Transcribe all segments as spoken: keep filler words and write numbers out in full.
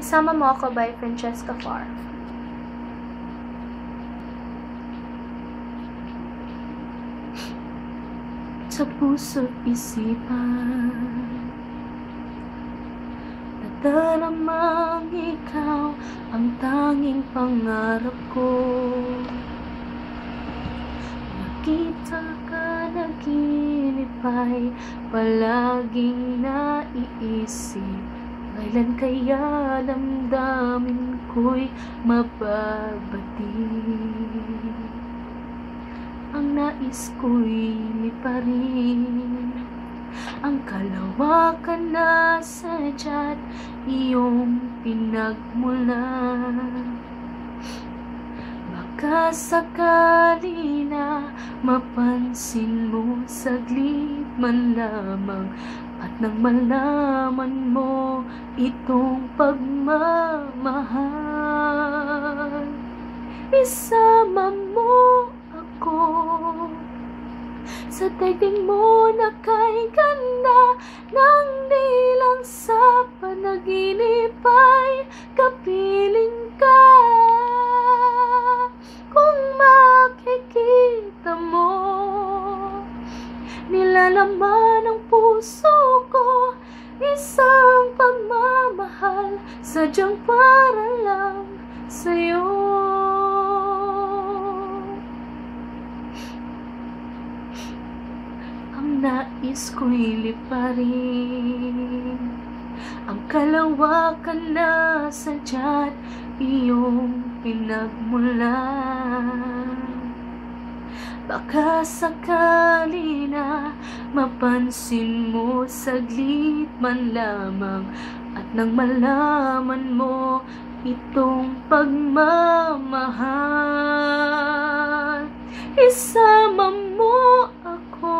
Isama Mo Ako by Francesca Farr. Sa puso't isipan, nadaramang ikaw ang tanging pangarap ko. Nakita ka, naginip ay palaging naiisip, kailan kaya damdamin ko'y mababati? Ang nais ko'y liparin ang kalawakan na sadya't iyong pinagmulan. Baka sakali na mapansin mo saglit man lamang, at nang malaman mo itong pagmamahal, isama mo ako sa daigdig mo na kay ganda, nang di lang sa panaginip ay kapiling ka. Kung makikita mo, nilalaman ng puso ko isang pagmamahal, sadyang para lang sa'yo. Ang nais ko'y liparin ang kalawakan na sadya't iyong pinagmulan. Baka sakali na mapansin mo saglit man lamang, at nang malaman mo itong pagmamahal, isama mo ako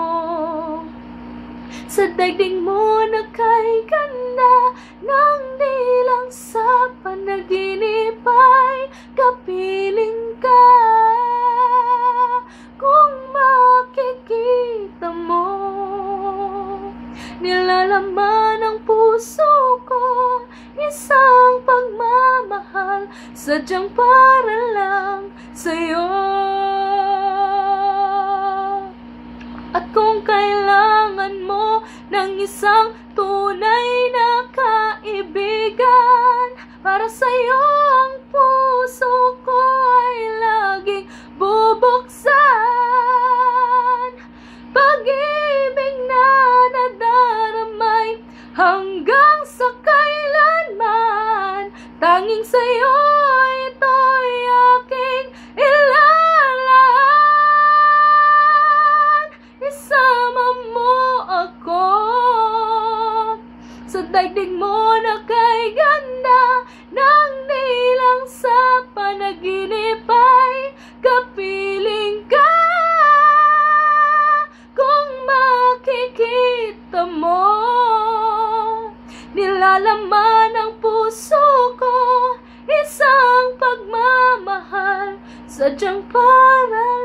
sa daigdig mo na kay ganda, nang di lang sa panaginip ay kapiling ka. Kung makikita mo, nilalaman ng puso ko isang pagmamahal, sadyang para lang sa'yo. At kung kailangan mo ng isang tunay na kaibigan, para sa'yo ang puso ko ay laging bubuksan. Pag-ibig na nadaramay hanggang sa kailanman, tanging sa'yo ito'y aking ilalaan. Isama mo ako sa daigdig mo na kay ganda, nang di lang sa panaginip ay kapiling ka. Kung makikita mo, nilalaman ng puso ko isang pagmamahal, sadyang para